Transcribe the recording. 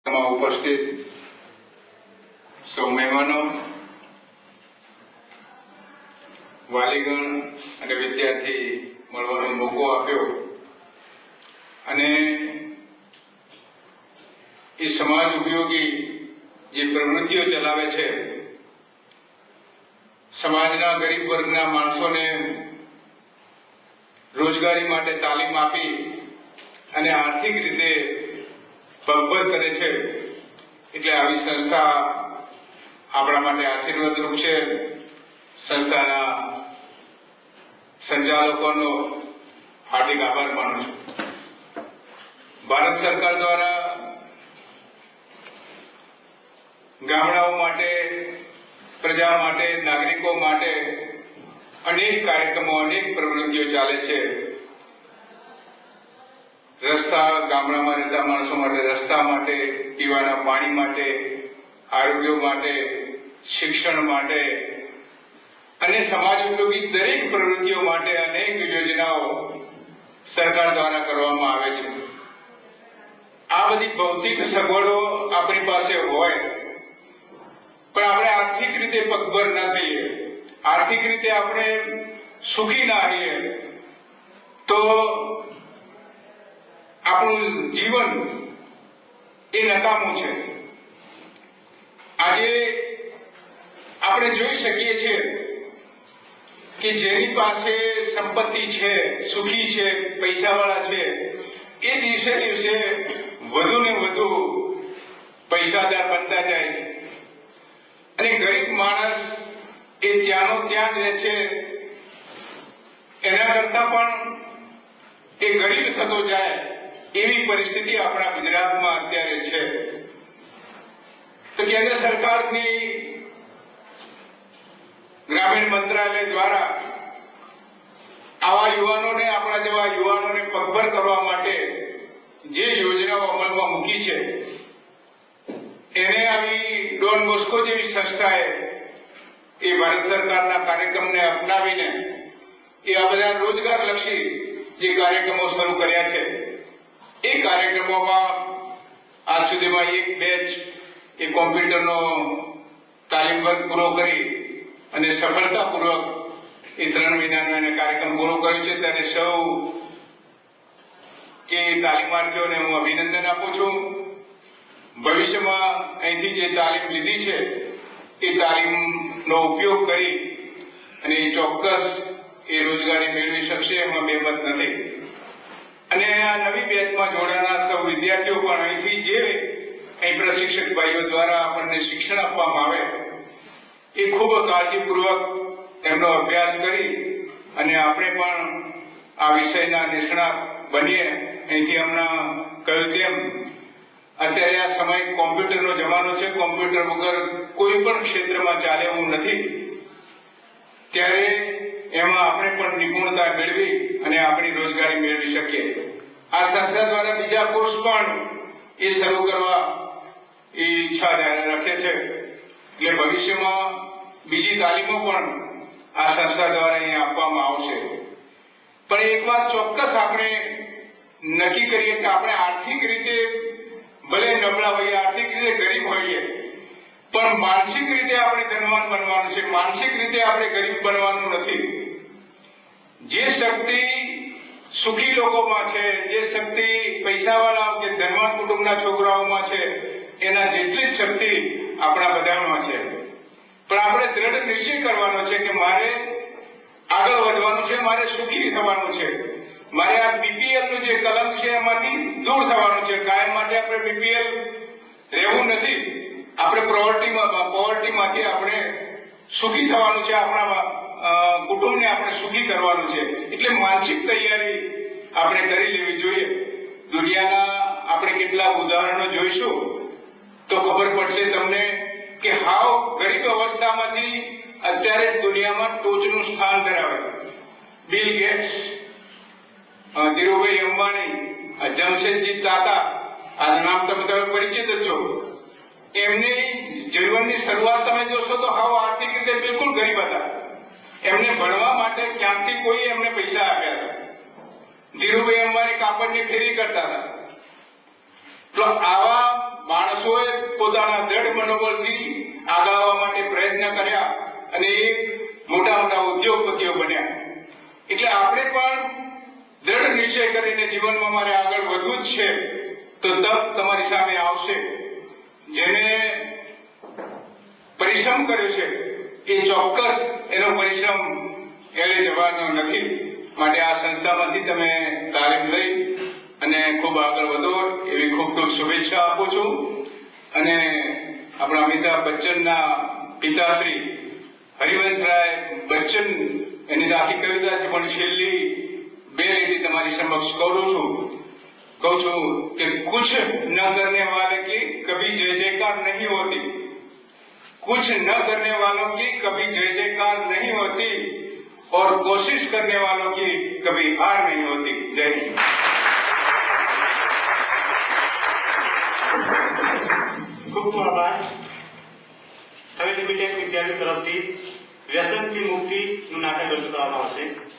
उपस्थित सौ मेहमानो, वालीगण અને વિદ્યાર્થી મળવાનો મોકો આપ્યો અને એ સમાજ ઉપયોગી જે પ્રવૃત્તિઓ ચલાવે છે, સમાજના ગરીબ વર્ગના માણસોને રોજગારી માટે તાલીમ આપી અને આર્થિક રીતે પગભર કરે છે, એટલે આવી સંસ્થા આપણા માટે આશીર્વાદરૂપ છે। સંસ્થાના સંચાલકોનો હાર્दिक આભાર માનું છું। ભારત સરકાર દ્વારા ગામડાઓ માટે, પ્રજા માટે, નાગરિકો માટે અનેક કાર્યક્રમો, અનેક પ્રવૃત્તિઓ ચાલે છે। રસ્તા, ગામડામાં રહેતા માણસો માટે રસ્તા માટે, પીવાના પાણી માટે, આરોગ્ય માટે, શિક્ષણ માટે અને સમાજ ઉપયોગી દરેક પ્રવૃત્તિઓ માટે અનેક યોજનાઓ સરકાર દ્વારા કરવામાં આવે છે। આ બધી ભૌતિક સગવડો આપણી પાસે હોય પણ આપણે આર્થિક રીતે પગભર ન થઈએ, આર્થિક રીતે આપણે સુખી ના રહીએ તો આપણું જીવન એ નકામું છે। આજે આપણે જોઈ શકીએ છીએ કે જેની પાસે સંપત્તિ છે, સુખી છે, પૈસાવાળા છે, એ દિવસે દિવસે વધુ ને વધુ પૈસાદાર બનતા જાય છે અને ગરીબ માણસ એ ત્યાંનો ત્યાં જ રહે છે, એના કરતા પણ એ ગરીબ થતો જાય એવી પરિસ્થિતિ આપણા ગુજરાતમાં અત્યારે છે। તો કેન્દ્ર સરકારની ग्रामीण मंत्रालय द्वारा आवा युवानोने, आपणा जेवा युवानोने पगभर करवा माटे जे योजनाओ अमलमां मूकी छे एने आवी डॉन बॉस्को जेवी संस्थाए ए भारत सरकारना कार्यक्रमने अपनावीने ए आ बधा रोजगारलक्षी जे कार्यक्रमो शरू कर्या छे ए कार्यक्रमोमां आज सुधीमां एक बेच ए कॉम्प्युटरनो तालीम वर्ग पूरो करी અને સફળતાપૂર્વક એ 3 મહિનાનો એને કાર્યક્રમ પૂરો કર્યો છે। ત્યારે સૌ એ તાલીમાર્થીઓને હું અભિનંદન આપું છું। ભવિષ્યમાં અહીંથી જે તાલીમ લીધી છે એ તાલીમનો ઉપયોગ કરી અને ચોક્કસ એ રોજગારી મેળવી શકશે, એમાં બેમત નથી। અને આ નવી બેચમાં જોડાનાર સૌ વિદ્યાર્થીઓ પણ અહીંથી જે અહીં પ્રશિક્ષક ભાઈઓ દ્વારા આપણને શિક્ષણ આપવામાં આવે એ ખૂબ કાળજીપૂર્વક એમનો અભ્યાસ કરી અને આપણે પણ આ વિષયના નિષ્ણાત બનીએ। અહીંથી હમણાં કહ્યું તેમ અત્યારે આ સમય કોમ્પ્યુટરનો જમાનો છે, કોમ્પ્યુટર વગર કોઈ પણ ક્ષેત્રમાં ચાલે એવું નથી, ત્યારે એમાં આપણે પણ નિપુણતા મેળવી અને આપણી રોજગારી મેળવી શકીએ। આ સંસ્થા દ્વારા બીજા કોર્સ પણ એ શરૂ કરવા એ ઈચ્છા રાખે છે, એટલે ભવિષ્યમાં બીજી તાલીમો પણ આ સંસ્થા દ્વારા અહીં આપવામાં આવશે। પણ એક વાત ચોક્કસ આપણે નક્કી કરીએ કે આપણે આર્થિક રીતે ભલે નબળા હોઈએ, આર્થિક રીતે ગરીબ હોઈએ, પણ માનસિક રીતે આપણે ધનવાન બનવાનું છે, માનસિક રીતે આપણે ગરીબ બનવાનું નથી। જે શક્તિ સુખી લોકોમાં છે, જે શક્તિ પૈસાવાળા કે ધનવાન કુટુંબના છોકરાઓમાં છે, એના જેટલી જ શક્તિ આપણા બધામાં છે। પણ આપણે દૃઢ નિશ્ચય કરવાનો છે કે મારે આગળ વધવાનું છે, મારે સુખી થવાનું છે, મારે આ બીપીએલ નું જે કલંક છે એમાંથી દૂર થવાનું છે। કાયમ માટે આપણે બીપીએલ રહેવું નથી, આપણે પોવર્ટીમાંથી આપણે સુખી થવાનું છે, આપણા કુટુંબને આપણે સુખી કરવાનું છે। એટલે માનસિક તૈયારી આપણે કરી લેવી જોઈએ। દુનિયાના આપણે કેટલાક ઉદાહરણો જોઈશું તો ખબર પડશે તમને કે હાવ ગરીબ અવસ્થામાંથી અત્યારે દુનિયામાં ટોચનું સ્થાન ધરાવે બિલ ગેટ્સ, ધીરુભાઈ અંબાણી, જમશેદજી તાતા, આ નામ તમે પરિચિત જ છો। એમની જીવનની શરૂઆત તમે જોશો તો હાવ આર્થિક રીતે બિલકુલ ગરીબ હતા। એમને ભણવા માટે ક્યાંકથી કોઈ એમને પૈસા આપ્યા હતા। ધીરુભાઈ અંબાણી કાપડની ફેરી કરતા હતા। તો આવા માણસોએ પોતાના દ્રઢ મનોબળથી આગળ આવવા માટે પ્રયત્ન કર્યા અને એક મોટા મોટા ઉદ્યોગપતિઓ બન્યા. એટલે આપણે પણ દ્રઢ નિશ્ચય કરીને જીવનમાં મારે આગળ વધવું જ છે તો તક તમારી સામે આવશે. જેને પરિશ્રમ કર્યો છે એ ચોક્કસ એનો પરિશ્રમ એળે જવાનો નથી. માટે આ સંસ્થામાંથી તમે તાલીમ લઈ અને ખૂબ આગળ વધો એવી ખૂબ ખૂબ શુભેચ્છા આપું છું. અને આપણા અમિતાભ બચ્ચનના પિતાશ્રી હરિવંશરાય બચ્ચન એની તો આખી કવિતા છે પણ છેલ્લી બે લીટી તમારી સમક્ષ કહું છું કે કુછ ન કરને વાલે की कभी जय जयकार नहीं होती, कुछ न करने वालों की कभी जय जयकार नहीं होती और कोशिश करने वालों की कभी हार नहीं होती. जय हिंद. ખૂબ ખૂબ આભાર. હવે બીટેક વિદ્યાર્થી તરફથી વ્યસનથી મુક્તિનું નાટક રજૂ કરવામાં આવશે.